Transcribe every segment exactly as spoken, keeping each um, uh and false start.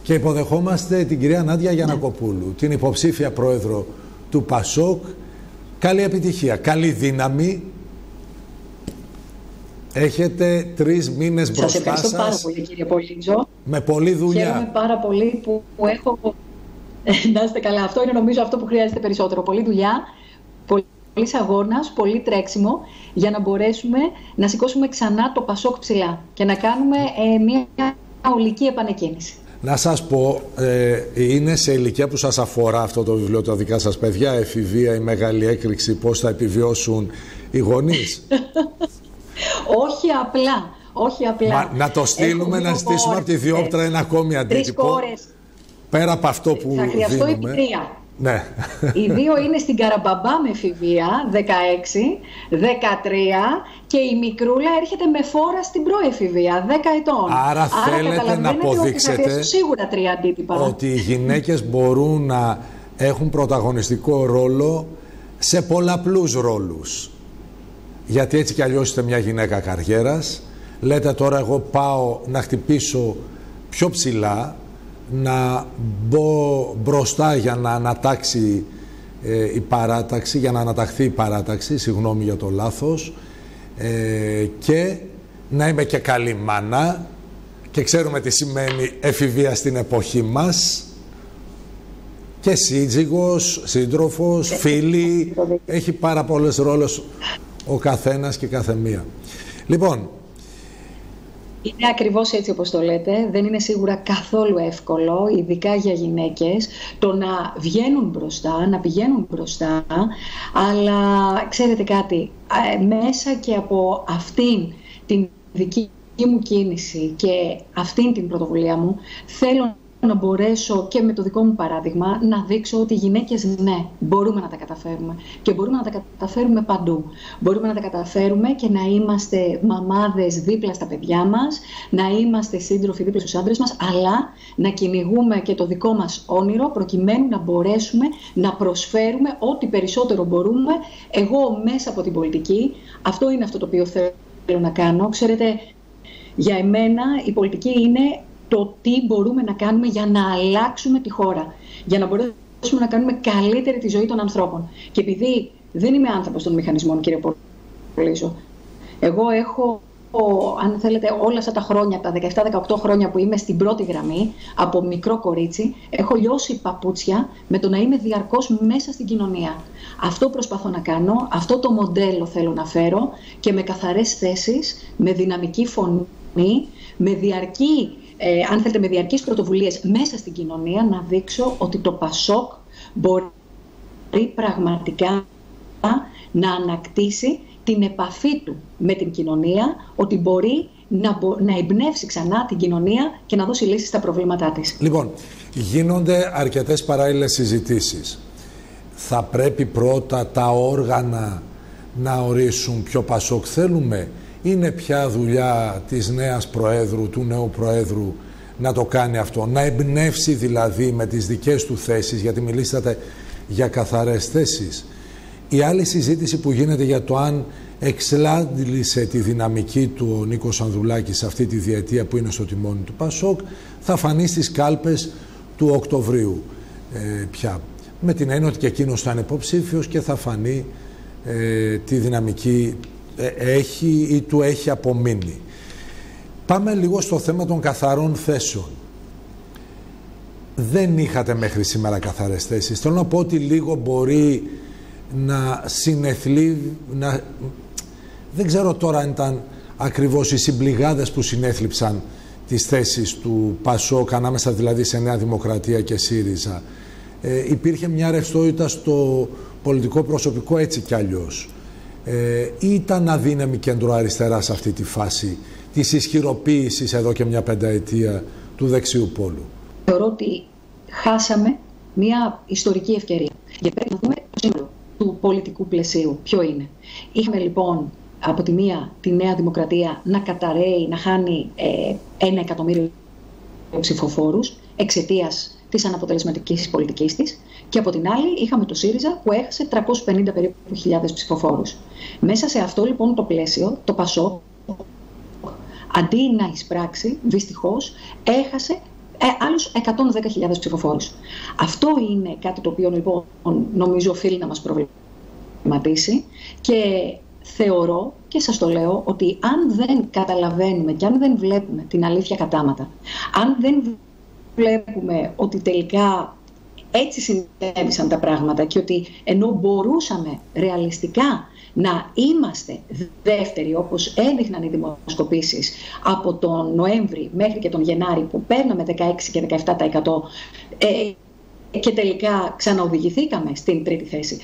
Και υποδεχόμαστε την κυρία Νάντια Γιαννακοπούλου, την υποψήφια πρόεδρο του ΠΑΣΟΚ. Καλή επιτυχία, καλή δύναμη. Έχετε τρεις μήνες μπροστά σας. Σας ευχαριστώ πάρα πολύ, κύριε Πολύτζο. Με πολλή δουλειά. Χαίρομαι πάρα πολύ που, που έχω... Να είστε καλά. Αυτό είναι νομίζω αυτό που χρειάζεται περισσότερο. Πολλή δουλειά, πολλής αγώνας, πολύ τρέξιμο για να μπορέσουμε να σηκώσουμε ξανά το ΠΑΣΟΚ ψηλά και να κάνουμε ε, μια ολική επανεκκίνηση. Να σας πω, ε, είναι σε ηλικία που σας αφορά αυτό το βιβλίο, τα δικά σας παιδιά, εφηβεία, η μεγάλη έκρηξη, πώς θα επιβιώσουν οι γονείς? Όχι απλά, όχι απλά. Μα, να το στείλουμε, να ζητήσουμε από τη Διόπτρα ένα ακόμη αντίτυπο. Τρεις κόρες. Πέρα από αυτό που θα χρειαστώ δίνουμε. επί τρία. Ναι. Οι δύο είναι στην Καραμπαμπά με εφηβεία, δεκαέξι, δεκατρία, και η μικρούλα έρχεται με φόρα στην προεφηβεία, δέκα ετών. Άρα, Άρα θέλετε να αποδείξετε ότι, σίγουρα τρία αντίτυπα. ότι οι γυναίκες μπορούν να έχουν πρωταγωνιστικό ρόλο σε πολλαπλούς ρόλους. Γιατί έτσι κι αλλιώς είστε μια γυναίκα καριέρας. Λέτε τώρα εγώ πάω να χτυπήσω πιο ψηλά, να μπω μπροστά για να ανατάξει ε, η παράταξη, για να αναταχθεί η παράταξη, συγγνώμη για το λάθος, ε, και να είμαι και καλή μάνα, και ξέρουμε τι σημαίνει εφηβεία στην εποχή μας, και σύζυγος, σύντροφος, φίλοι, έχει πάρα πολλές ρόλες ο καθένας και κάθε μία. Λοιπόν, είναι ακριβώς έτσι όπως το λέτε. Δεν είναι σίγουρα καθόλου εύκολο, ειδικά για γυναίκες, το να βγαίνουν μπροστά, να πηγαίνουν μπροστά. Αλλά ξέρετε κάτι, μέσα και από αυτήν την δική μου κίνηση και αυτήν την πρωτοβουλία μου, θέλω να μπορέσω και με το δικό μου παράδειγμα να δείξω ότι οι γυναίκες, ναι, μπορούμε να τα καταφέρουμε και μπορούμε να τα καταφέρουμε παντού. Μπορούμε να τα καταφέρουμε και να είμαστε μαμάδες δίπλα στα παιδιά μας, να είμαστε σύντροφοι δίπλα στους άντρες μας, αλλά να κυνηγούμε και το δικό μας όνειρο προκειμένου να μπορέσουμε να προσφέρουμε ό,τι περισσότερο μπορούμε. Εγώ μέσα από την πολιτική, αυτό είναι αυτό το οποίο θέλω να κάνω. Ξέρετε, για εμένα η πολιτική είναι το τι μπορούμε να κάνουμε για να αλλάξουμε τη χώρα, για να μπορέσουμε να κάνουμε καλύτερη τη ζωή των ανθρώπων. Και επειδή δεν είμαι άνθρωπος των μηχανισμών, κύριε Πολύζο, εγώ έχω, αν θέλετε, όλα αυτά τα χρόνια, τα δεκαεπτά δεκαοκτώ χρόνια που είμαι στην πρώτη γραμμή, από μικρό κορίτσι, έχω λιώσει παπούτσια με το να είμαι διαρκώς μέσα στην κοινωνία. Αυτό προσπαθώ να κάνω, αυτό το μοντέλο θέλω να φέρω, και με καθαρές θέσεις, με δυναμική φωνή, με διαρκή Ε, αν θέλετε, με διαρκείς πρωτοβουλίες μέσα στην κοινωνία, να δείξω ότι το ΠΑΣΟΚ μπορεί πραγματικά να ανακτήσει την επαφή του με την κοινωνία, ότι μπορεί να, να εμπνεύσει ξανά την κοινωνία και να δώσει λύσεις στα προβλήματά της. Λοιπόν, γίνονται αρκετές παράλληλες συζητήσεις. Θα πρέπει πρώτα τα όργανα να ορίσουν ποιο ΠΑΣΟΚ θέλουμε? Είναι πια δουλειά της νέας Προέδρου, του νέου Προέδρου να το κάνει αυτό, να εμπνεύσει δηλαδή με τις δικές του θέσεις, γιατί μιλήσατε για καθαρές θέσεις. Η άλλη συζήτηση που γίνεται για το αν εξλάντλησε τη δυναμική του ο Νίκος Ανδρουλάκης σε αυτή τη διετία που είναι στο τιμόνι του ΠΑΣΟΚ, θα φανεί στις κάλπες του Οκτωβρίου ε, πια. Με την έννοια ότι και εκείνος θα είναι υποψήφιος και θα φανεί ε, τη δυναμική έχει ή του έχει απομείνει. Πάμε λίγο στο θέμα των καθαρών θέσεων. Δεν είχατε μέχρι σήμερα καθαρές θέσεις. Θέλω να πω ότι λίγο μπορεί να συνεθλεί, να... δεν ξέρω τώρα αν ήταν ακριβώς οι συμπληγάδες που συνέθλιψαν τις θέσεις του ΠΑΣΟΚ, ανάμεσα δηλαδή σε Νέα Δημοκρατία και ΣΥΡΙΖΑ. Ε, υπήρχε μια ρευστότητα στο πολιτικό προσωπικό έτσι κι αλλιώς. Ε, ήταν αδύναμη κεντροαριστερά σε αυτή τη φάση της ισχυροποίησης εδώ και μια πενταετία του δεξιού πόλου? Θεωρώ ότι χάσαμε μια ιστορική ευκαιρία. Γιατί πρέπει να δούμε το σύνολο του πολιτικού πλαισίου. Ποιο είναι? Είχαμε λοιπόν από τη μία τη Νέα Δημοκρατία να καταραίει, να χάνει ε, ένα εκατομμύριο ψηφοφόρους εξαιτίας της αναποτελεσματικής πολιτικής της, και από την άλλη είχαμε το ΣΥΡΙΖΑ που έχασε τριακόσιες πενήντα περίπου χιλιάδες ψηφοφόρους. Μέσα σε αυτό λοιπόν το πλαίσιο, το ΠΑΣΟΚ, αντί να εισπράξει, δυστυχώς έχασε ε, άλλους εκατόν δέκα χιλιάδες ψηφοφόρους. Αυτό είναι κάτι το οποίο λοιπόν νομίζω οφείλει να μας προβληματίσει και θεωρώ και σας το λέω ότι αν δεν καταλαβαίνουμε και αν δεν βλέπουμε την αλήθεια κατάματα, αν δεν βλέπουμε ότι τελικά έτσι συνέβησαν τα πράγματα και ότι ενώ μπορούσαμε ρεαλιστικά να είμαστε δεύτεροι, όπως έδειχναν οι δημοσκοπήσεις από τον Νοέμβρη μέχρι και τον Γενάρη, που παίρναμε δεκαέξι και δεκαεπτά τοις εκατό ε, και τελικά ξαναοδηγηθήκαμε στην τρίτη θέση.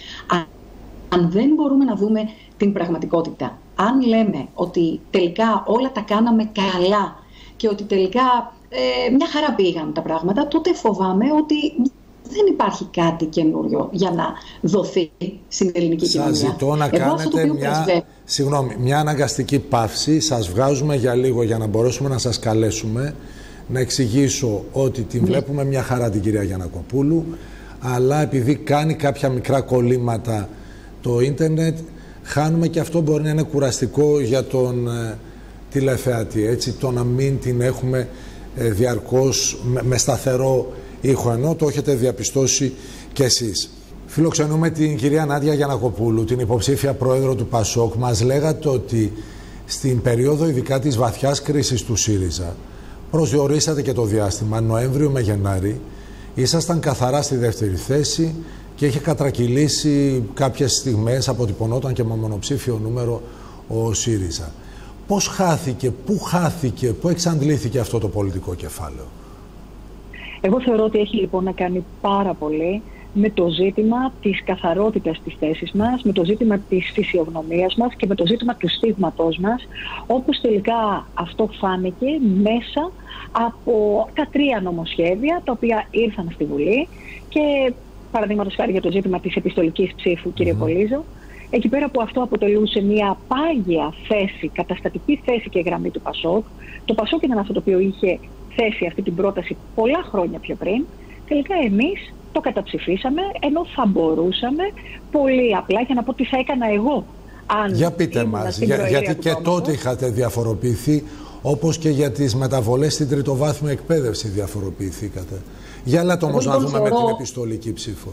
Αν δεν μπορούμε να δούμε την πραγματικότητα, αν λέμε ότι τελικά όλα τα κάναμε καλά και ότι τελικά ε, μια χαρά πήγαν τα πράγματα, τότε φοβάμαι ότι δεν υπάρχει κάτι καινούριο για να δοθεί στην ελληνική κοινωνία. Σας ζητώ να Εγώ κάνετε μια, πρεσβε... συγγνώμη, μια αναγκαστική παύση. Σας βγάζουμε για λίγο για να μπορέσουμε να σας καλέσουμε. Να εξηγήσω ότι την ναι. βλέπουμε μια χαρά την κυρία Γιαννακοπούλου, αλλά επειδή κάνει κάποια μικρά κολλήματα το ίντερνετ, χάνουμε, και αυτό μπορεί να είναι κουραστικό για τον ε, τηλεθεατή. Έτσι, το να μην την έχουμε ε, διαρκώς με, με σταθερό ήχο, ενώ το έχετε διαπιστώσει κι εσείς. Φιλοξενούμε την κυρία Νάντια Γιαννακοπούλου, την υποψήφια πρόεδρο του Πασόκ. Μας λέγατε ότι στην περίοδο ειδικά της βαθιάς κρίσης του ΣΥΡΙΖΑ, προσδιορίσατε και το διάστημα Νοέμβριο με Γενάρη, ήσασταν καθαρά στη δεύτερη θέση και είχε κατρακυλήσει κάποιες στιγμές, αποτυπωνόταν και με μονοψήφιο νούμερο ο ΣΥΡΙΖΑ. Πώς χάθηκε, πού χάθηκε, πού εξαντλήθηκε αυτό το πολιτικό κεφάλαιο? Εγώ θεωρώ ότι έχει λοιπόν να κάνει πάρα πολύ με το ζήτημα της καθαρότητας της θέσης μας, με το ζήτημα της φυσιογνωμίας μας και με το ζήτημα του στίγματός μας, όπως τελικά αυτό φάνηκε μέσα από τα τρία νομοσχέδια τα οποία ήρθαν στη Βουλή και παραδείγματος χάρη για το ζήτημα της επιστολικής ψήφου, κύριε mm-hmm. Πολύζο, εκεί πέρα που αυτό αποτελούσε μια πάγια θέση, καταστατική θέση και γραμμή του Πασόκ. Το Πασόκ ήταν αυτό το οποίο είχε θέσει αυτή την πρόταση πολλά χρόνια πιο πριν. Τελικά εμείς το καταψηφίσαμε, ενώ θα μπορούσαμε πολύ απλά, για να πω τι θα έκανα εγώ αν για πείτε μας, για, γιατί και τότε είχατε διαφοροποιηθεί, όπως και για τις μεταβολές στην τριτοβάθμια εκπαίδευση διαφοροποιηθήκατε. Για έλατε όμως να δούμε με την επιστολική ψήφο.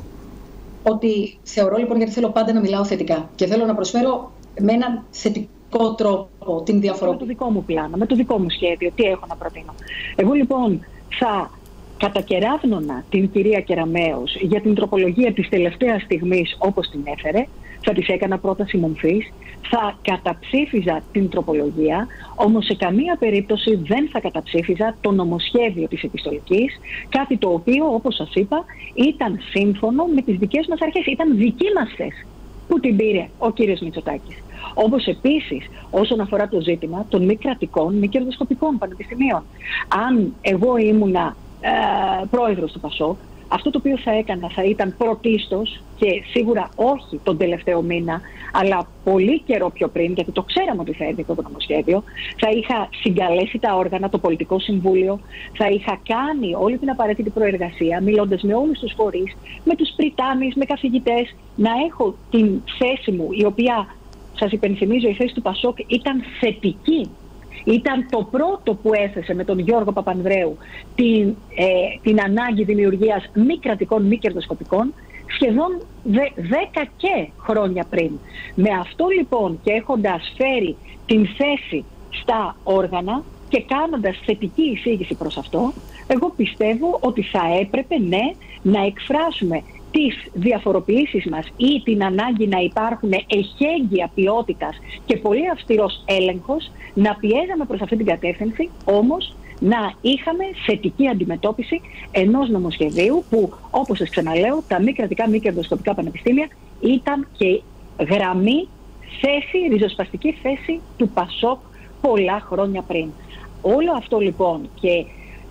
Ότι θεωρώ λοιπόν, γιατί θέλω πάντα να μιλάω θετικά και θέλω να προσφέρω με έναν θετικό τρόπο την διαφοροποίηση. Με το δικό μου πλάνο, με το δικό μου σχέδιο, τι έχω να προτείνω. Εγώ λοιπόν θα κατακεράβνονα την κυρία Κεραμέως για την τροπολογία της τελευταίας στιγμής όπως την έφερε, θα της έκανα πρόταση μομφής, θα καταψήφιζα την τροπολογία, όμως σε καμία περίπτωση δεν θα καταψήφιζα το νομοσχέδιο της επιστολικής, κάτι το οποίο, όπως σας είπα, ήταν σύμφωνο με τις δικές μας αρχές, ήταν δική μας θέση που την πήρε ο κύριος Μητσοτάκης. Όπως επίσης όσον αφορά το ζήτημα των μη κρατικών, μη κερδοσκοπικών πανεπιστημίων. Αν εγώ ήμουνα ε, πρόεδρος του Πασόκ, αυτό το οποίο θα έκανα θα ήταν πρωτίστως και σίγουρα όχι τον τελευταίο μήνα, αλλά πολύ καιρό πιο πριν, γιατί το ξέραμε ότι θα έρθει αυτό το νομοσχέδιο, θα είχα συγκαλέσει τα όργανα, το Πολιτικό Συμβούλιο, θα είχα κάνει όλη την απαραίτητη προεργασία, μιλώντας με όλους τους φορείς, με τους πριτάνεις, με καθηγητές, να έχω την θέση μου, η οποία, σας υπενθυμίζω, η θέση του Πασόκ ήταν θετική. Ήταν το πρώτο που έθεσε με τον Γιώργο Παπανδρέου την, ε, την ανάγκη δημιουργίας μη κρατικών, μη κερδοσκοπικών, σχεδόν δέκα και χρόνια πριν. Με αυτό λοιπόν και έχοντας φέρει την θέση στα όργανα και κάνοντας θετική εισήγηση προς αυτό, εγώ πιστεύω ότι θα έπρεπε ναι να εκφράσουμε τις διαφοροποιήσεις μας ή την ανάγκη να υπάρχουν εχέγγυα ποιότητας και πολύ αυστηρός έλεγχος, να πιέζαμε προς αυτή την κατεύθυνση, όμως να είχαμε θετική αντιμετώπιση ενός νομοσχεδίου που, όπως σας ξαναλέω, τα μη κρατικά μη κερδοσκοπικά πανεπιστήμια ήταν και γραμμή θέση, ριζοσπαστική θέση του Πασόκ πολλά χρόνια πριν. Όλο αυτό λοιπόν, και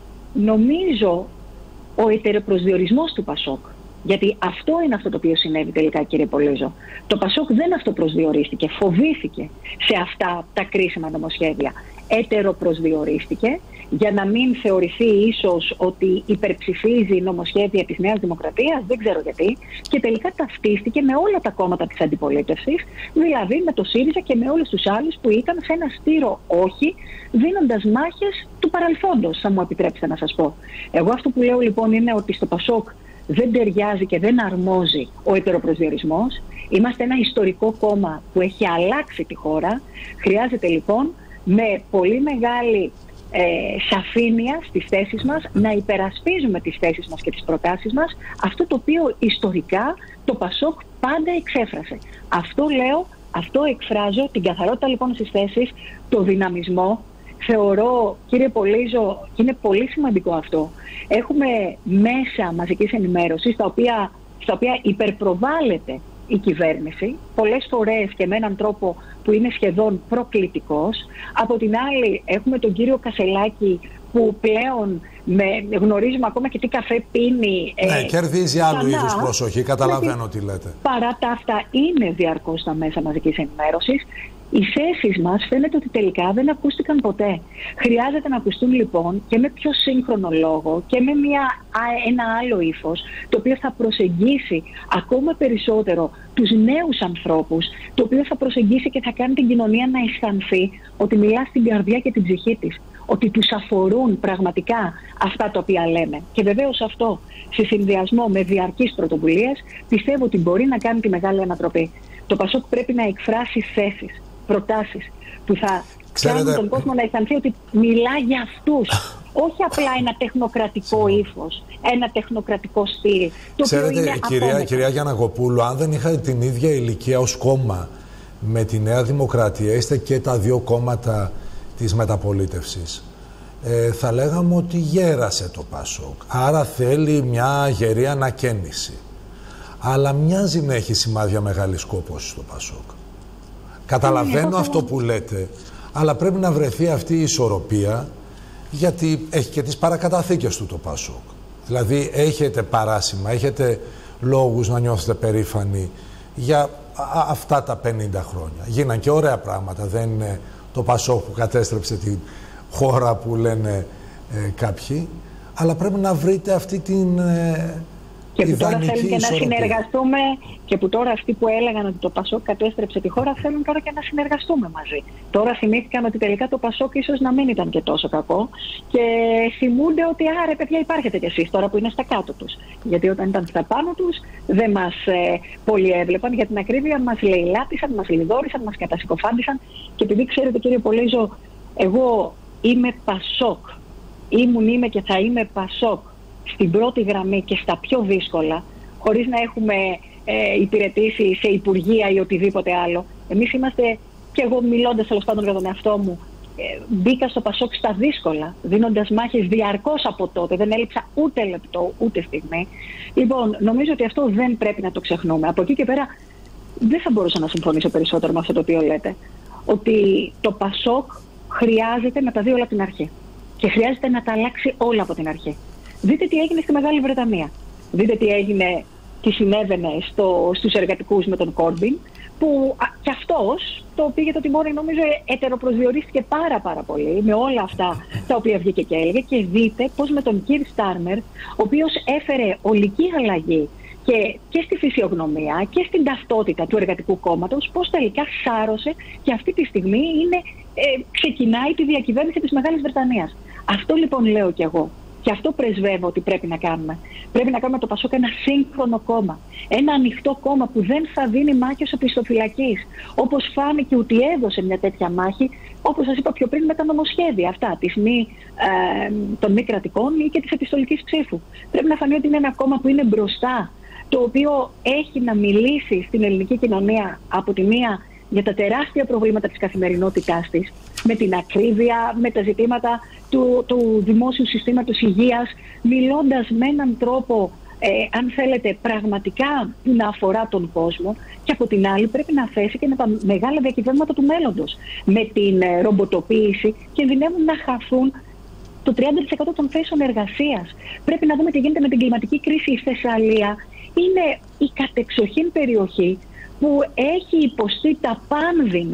νομίζω ο ετεροπροσδιορισμός του Πασόκ, γιατί αυτό είναι αυτό το οποίο συνέβη τελικά, κύριε Πολύζο. Το Πασόκ δεν αυτοπροσδιορίστηκε, φοβήθηκε σε αυτά τα κρίσιμα νομοσχέδια. Ετεροπροσδιορίστηκε για να μην θεωρηθεί ίσως ότι υπερψηφίζει νομοσχέδια της Νέας Δημοκρατίας, δεν ξέρω γιατί, και τελικά ταυτίστηκε με όλα τα κόμματα της αντιπολίτευσης, δηλαδή με το ΣΥΡΙΖΑ και με όλους τους άλλους που ήταν σε ένα στήρο όχι, δίνοντας μάχες του παρελθόντος, θα μου επιτρέψετε να σας πω. Εγώ αυτό που λέω λοιπόν είναι ότι στο ΠΑΣΟΚ δεν ταιριάζει και δεν αρμόζει ο ετεροπροσδιορισμός. Είμαστε ένα ιστορικό κόμμα που έχει αλλάξει τη χώρα. Χρειάζεται λοιπόν με πολύ μεγάλη ε, σαφήνεια στις θέσεις μας να υπερασπίζουμε τις θέσεις μας και τις προτάσεις μας, αυτό το οποίο ιστορικά το ΠΑΣΟΚ πάντα εξέφρασε. Αυτό λέω, αυτό εκφράζω, την καθαρότητα λοιπόν στις θέσεις, το δυναμισμό. Θεωρώ, κύριε Πολύζο, και είναι πολύ σημαντικό αυτό, έχουμε μέσα μαζικής ενημέρωσης στα οποία, στα οποία υπερπροβάλλεται η κυβέρνηση, πολλές φορές και με έναν τρόπο που είναι σχεδόν προκλητικός. Από την άλλη έχουμε τον κύριο Κασελάκη που πλέον με, γνωρίζουμε ακόμα και τι καφέ πίνει. Ναι, ε, κερδίζει άλλου ξανά, είδους προσοχή, καταλαβαίνω τι λέτε. Παρά τα αυτά είναι διαρκώς στα μέσα μαζικής ενημέρωσης. Οι θέσεις μας φαίνεται ότι τελικά δεν ακούστηκαν ποτέ. Χρειάζεται να ακουστούν λοιπόν και με πιο σύγχρονο λόγο και με μια, ένα άλλο ύφος, το οποίο θα προσεγγίσει ακόμα περισσότερο τους νέους ανθρώπους, το οποίο θα προσεγγίσει και θα κάνει την κοινωνία να αισθανθεί ότι μιλά στην καρδιά και την ψυχή της, ότι τους αφορούν πραγματικά αυτά τα οποία λέμε. Και βεβαίως αυτό, σε συνδυασμό με διαρκείς πρωτοβουλίες, πιστεύω ότι μπορεί να κάνει τη μεγάλη ανατροπή. Το ΠΑΣΟΚ πρέπει να εκφράσει θέσεις, προτάσεις που θα Ξέρετε... κάνουν τον κόσμο να αισθανθεί ότι μιλά για αυτούς. Όχι απλά ένα τεχνοκρατικό ύφος, ένα τεχνοκρατικό στυλ. Ξέρετε, κυρία, κυρία Γιαννακοπούλου, αν δεν είχατε την ίδια ηλικία ως κόμμα με τη Νέα Δημοκρατία, είστε και τα δύο κόμματα της μεταπολίτευσης, ε, θα λέγαμε ότι γέρασε το ΠΑΣΟΚ. Άρα θέλει μια γερή ανακαίνιση. Αλλά μοιάζει να έχει σημάδια μεγάλης κόπωσης στο ΠΑΣΟΚ. Καταλαβαίνω αυτό που λέτε, αλλά πρέπει να βρεθεί αυτή η ισορροπία, γιατί έχει και τις παρακαταθήκες του το ΠΑΣΟΚ. Δηλαδή έχετε παράσημα, έχετε λόγους να νιώθετε περήφανοι για αυτά τα πενήντα χρόνια. Γίναν και ωραία πράγματα, δεν είναι το ΠΑΣΟΚ που κατέστρεψε τη χώρα που λένε ε, κάποιοι, αλλά πρέπει να βρείτε αυτή την... Ε, Και που τώρα θέλουν και να συνεργαστούμε, και που τώρα αυτοί που έλεγαν ότι το ΠΑΣΟΚ κατέστρεψε τη χώρα θέλουν τώρα και να συνεργαστούμε μαζί. Τώρα θυμήθηκαν ότι τελικά το ΠΑΣΟΚ ίσως να μην ήταν και τόσο κακό και θυμούνται ότι άρε παιδιά υπάρχετε κι εσείς τώρα που είναι στα κάτω τους. Γιατί όταν ήταν στα πάνω τους δεν μας ε, πολύ έβλεπαν, για την ακρίβεια μας λαιλάτισαν, μας λιδόρισαν, μας κατασυκοφάντησαν. Και επειδή ξέρετε κύριε Πολύζο, εγώ είμαι ΠΑΣΟΚ, ήμουν, είμαι και θα είμαι ΠΑΣΟΚ στην πρώτη γραμμή και στα πιο δύσκολα, χωρίς να έχουμε ε, υπηρετήσει σε υπουργεία ή οτιδήποτε άλλο. Εμείς είμαστε, και εγώ μιλώντας τέλος πάντων για τον εαυτό μου, ε, μπήκα στο ΠΑΣΟΚ στα δύσκολα, δίνοντας μάχες διαρκώς από τότε. Δεν έλειψα ούτε λεπτό, ούτε στιγμή. Λοιπόν, νομίζω ότι αυτό δεν πρέπει να το ξεχνούμε. Από εκεί και πέρα δεν θα μπορούσα να συμφωνήσω περισσότερο με αυτό το οποίο λέτε. Ότι το ΠΑΣΟΚ χρειάζεται να τα δει όλα από την αρχή. Και χρειάζεται να τα αλλάξει όλα από την αρχή. Δείτε τι έγινε στη Μεγάλη Βρετανία. Δείτε τι έγινε, τι συνέβαινε στο, στους εργατικούς με τον Κόρμπιν, που α, κι αυτός το πήγε το τιμόνι, νομίζω, ετεροπροσδιορίστηκε πάρα πάρα πολύ με όλα αυτά τα οποία βγήκε και έλεγε. Και δείτε πώς με τον Κιρ Στάρμερ, ο οποίος έφερε ολική αλλαγή και, και στη φυσιογνωμία και στην ταυτότητα του εργατικού κόμματος, πώς τελικά σάρωσε και αυτή τη στιγμή είναι, ε, ξεκινάει τη διακυβέρνηση της Μεγάλης Βρετανίας. Αυτό λοιπόν λέω κι εγώ. Και αυτό πρεσβεύω ότι πρέπει να κάνουμε. Πρέπει να κάνουμε το ΠΑΣΟΚ ένα σύγχρονο κόμμα. Ένα ανοιχτό κόμμα που δεν θα δίνει μάχες οπισθοφυλακής. Όπως φάνηκε ότι έδωσε μια τέτοια μάχη, όπως σας είπα πιο πριν, με τα νομοσχέδια αυτά της μη, ε, των μη κρατικών ή και της επιστολικής ψήφου. Πρέπει να φανεί ότι είναι ένα κόμμα που είναι μπροστά, το οποίο έχει να μιλήσει στην ελληνική κοινωνία από τη μία για τα τεράστια προβλήματα της καθημερινότητάς της, με την ακρίβεια, με τα ζητήματα του, του δημόσιου συστήματος υγείας, μιλώντας με έναν τρόπο, ε, αν θέλετε, πραγματικά που να αφορά τον κόσμο, και από την άλλη πρέπει να θέσει και με τα μεγάλα διακυβεύματα του μέλλοντος. Με την ε, ρομποτοποίηση κινδυνεύουν να χαθούν το τριάντα τοις εκατό των θέσεων εργασίας. Πρέπει να δούμε τι γίνεται με την κλιματική κρίση. Η Θεσσαλία είναι η κατεξοχήν περιοχή που έχει υποστεί τα πάνδυνα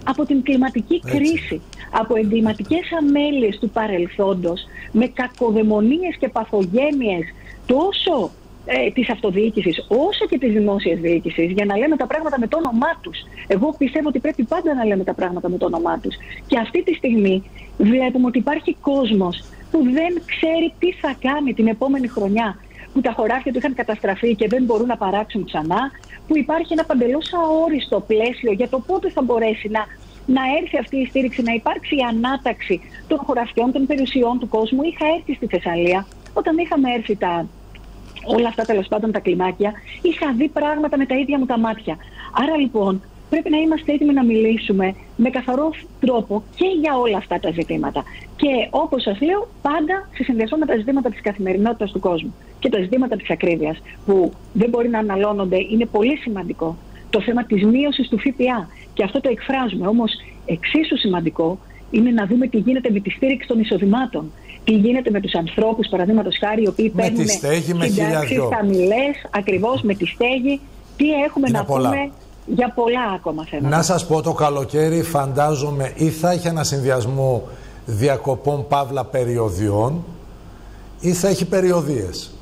από την κλιματική Έτσι. κρίση, από εγκληματικές αμέλειες του παρελθόντος, με κακοδαιμονίες και παθογένειες τόσο ε, της αυτοδιοίκησης όσο και της δημόσιας διοίκησης, για να λέμε τα πράγματα με το όνομά τους. Εγώ πιστεύω ότι πρέπει πάντα να λέμε τα πράγματα με το όνομά τους. Και αυτή τη στιγμή βλέπουμε ότι υπάρχει κόσμος που δεν ξέρει τι θα κάνει την επόμενη χρονιά, που τα χωράφια του είχαν καταστραφεί και δεν μπορούν να παράξουν ξανά, που υπάρχει ένα παντελώς αόριστο πλαίσιο για το πότε θα μπορέσει να, να έρθει αυτή η στήριξη, να υπάρξει η ανάταξη των χωραφιών, των περιουσιών του κόσμου. Είχα έρθει στη Θεσσαλία, όταν είχαμε έρθει τα, όλα αυτά τέλος πάντων τα κλιμάκια, είχα δει πράγματα με τα ίδια μου τα μάτια. Άρα λοιπόν πρέπει να είμαστε έτοιμοι να μιλήσουμε με καθαρό τρόπο και για όλα αυτά τα ζητήματα. Και όπως σας λέω, πάντα σε συνδυασμό με τα ζητήματα της καθημερινότητας του κόσμου και τα ζητήματα της ακρίβειας, που δεν μπορεί να αναλώνονται, είναι πολύ σημαντικό. Το θέμα της μείωσης του ΦΠΑ, και αυτό το εκφράζουμε. Όμως εξίσου σημαντικό είναι να δούμε τι γίνεται με τη στήριξη των εισοδημάτων. Τι γίνεται με τους ανθρώπους, παραδείγματος χάρη, οι οποίοι παίρνουν συντάξεις χαμηλές, ακριβώς με τη στέγη. Τι έχουμε είναι να πολλά. πούμε για πολλά ακόμα θέματα. Να σας πω, το καλοκαίρι φαντάζομαι ή θα έχει ένα συνδυασμό διακοπών παύλα περιοδιών ή θα έχει περιοδίες.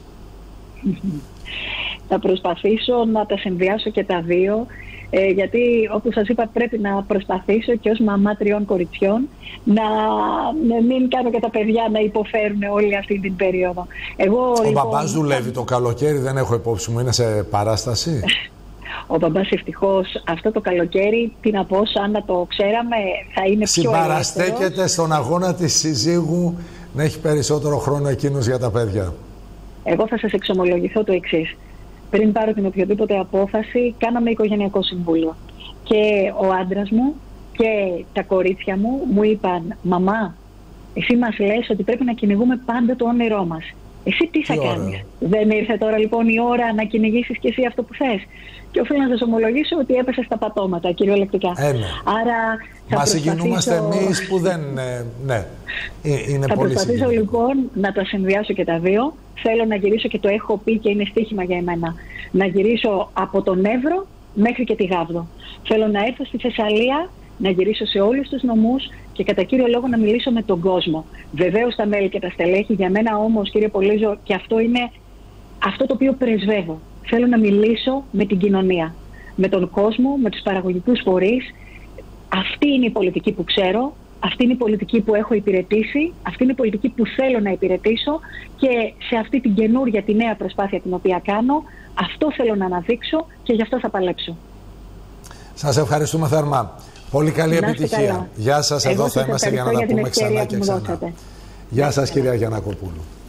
Θα προσπαθήσω να τα συνδυάσω και τα δύο, ε, γιατί όπως σας είπα πρέπει να προσπαθήσω και ως μαμά τριών κοριτσιών να, να μην κάνω και τα παιδιά να υποφέρουν όλη αυτή την περίοδο. Εγώ, Ο λοιπόν, μπαμπάς δουλεύει το καλοκαίρι, δεν έχω υπόψη μου, είναι σε παράσταση. Ο μπαμπάς ευτυχώς αυτό το καλοκαίρι, τι να πω, σαν να το ξέραμε, θα είναι πιο ελεύθερος. Συμπαραστέκεται στον αγώνα της συζύγου να έχει περισσότερο χρόνο εκείνος για τα παιδιά. Εγώ θα σας εξομολογηθώ το εξής. Πριν πάρω την οποιοδήποτε απόφαση, κάναμε οικογενειακό συμβούλιο. Και ο άντρας μου και τα κορίτσια μου μου είπαν, μαμά, εσύ μας λες ότι πρέπει να κυνηγούμε πάντα το όνειρό μας. Εσύ τι θα κάνεις? Δεν ήρθε τώρα λοιπόν η ώρα να κυνηγήσεις και εσύ αυτό που θες? Και οφείλω να σας ομολογήσω ότι έπεσε στα πατώματα, κυριολεκτικά. Ε, ναι. Άρα θα Μας προσπαθήσω... συγκινούμαστε εμείς που δεν... Ε, ναι, είναι θα πολύ προσπαθήσω λοιπόν να τα συνδυάσω και τα δύο. Θέλω να γυρίσω, και το έχω πει και είναι στοίχημα για εμένα, να γυρίσω από τον Εύρο μέχρι και τη Γάβδο. Θέλω να έρθω στη Θεσσαλία, να γυρίσω σε όλους τους νομούς και κατά κύριο λόγο να μιλήσω με τον κόσμο. Βεβαίως τα μέλη και τα στελέχη, για μένα όμως, κύριε Πολύζο, και αυτό είναι αυτό το οποίο πρεσβεύω. Θέλω να μιλήσω με την κοινωνία, με τον κόσμο, με τους παραγωγικούς φορείς. Αυτή είναι η πολιτική που ξέρω, αυτή είναι η πολιτική που έχω υπηρετήσει, αυτή είναι η πολιτική που θέλω να υπηρετήσω, και σε αυτή την καινούρια, τη νέα προσπάθεια την οποία κάνω, αυτό θέλω να αναδείξω και γι' αυτό θα παλέψω. Σας ευχαριστούμε θερμά. Πολύ καλή επιτυχία. Καλά. Γεια σας, εγώ εδώ θα είμαστε για να τα πούμε ξανά και ξανά. Γεια σας, κυρία Γιαννακοπούλου.